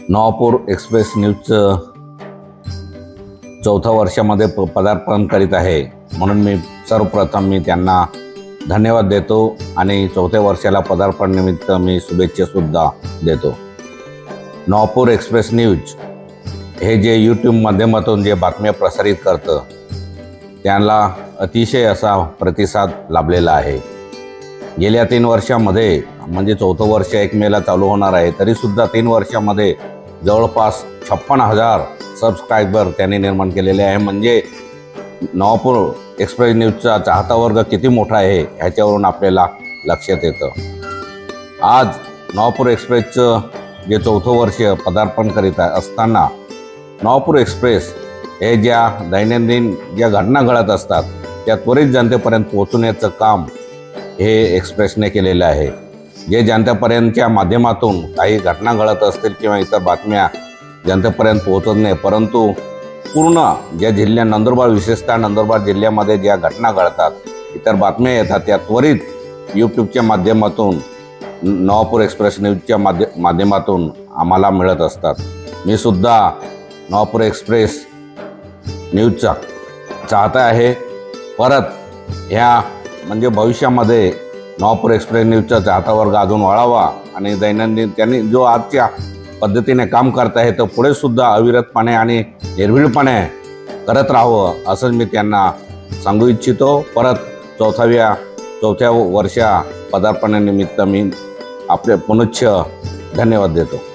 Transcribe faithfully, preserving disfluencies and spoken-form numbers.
Navapur express न्यूजचं चौथ्या वर्षामध्ये प पदार्पण करीत आहे, म्हणून मी सर्वप्रथम मी त्यांना धन्यवाद देतो आणि चौथ्या वर्षाला पदार्पण निमित्त मी शुभेच्छासुद्धा देतो। नवापूर एक्सप्रेस न्यूज हे जे यूट्यूब माध्यमातून जे बातम्या प्रसारित करतं त्यांना अतिशय असा प्रतिसाद लाभलेला आहे। गेल्या तीन वर्षामध्ये म्हणजे चौथं वर्ष एक मेला चालू होणार आहे, तरीसुद्धा तीन वर्षामध्ये जवळपास छप्पन हजार सबस्क्रायबर त्यांनी निर्माण केलेले आहे। म्हणजे नवापूर एक्सप्रेस न्यूजचा चाहता वर्ग किती मोठा आहे ह्याच्यावरून आपल्याला लक्षात येतं। आज नवापूर एक्सप्रेसचं जे चौथं वर्ष पदार्पण करीत असताना नवापूर एक्सप्रेस हे ज्या दैनंदिन ज्या घटना घडत असतात त्या त्वरित जनतेपर्यंत पोहोचवण्याचं काम हे एक्सप्रेसने केलेलं आहे। जे जनतेपर्यंतच्या माध्यमातून काही घटना घडत असतील किंवा इतर बातम्या जनतेपर्यंत पोहोचत नाही, परंतु पूर्ण ज्या जिल्ह्या नंदुरबार विशेषतः नंदुरबार जिल्ह्यामध्ये ज्या घटना घडतात, इतर बातम्या येतात, त्या त्वरित यूट्यूबच्या माध्यमातून नवापूर एक्सप्रेस न्यूजच्या माध्य माध्यमातून आम्हाला मिळत असतात। मी सुद्धा नवापूर एक्सप्रेस न्यूजचा चाहता आहे। परत ह्या म्हणजे भविष्यामध्ये नवापूर एक्सप्रेस न्यूजचा चाहता वर्ग अजून वाढावा आणि दैनंदिन त्यांनी जो आजच्या पद्धतीने काम करत आहे तर पुढे सुद्धा अविरतपणे आणि निर्भीडपणे करत राहावं असं मी त्यांना सांगू इच्छितो। परत चौथाव्या चौथ्या वर्षा पदार्पणानिमित्त मी आपले पुनश्च धन्यवाद देतो।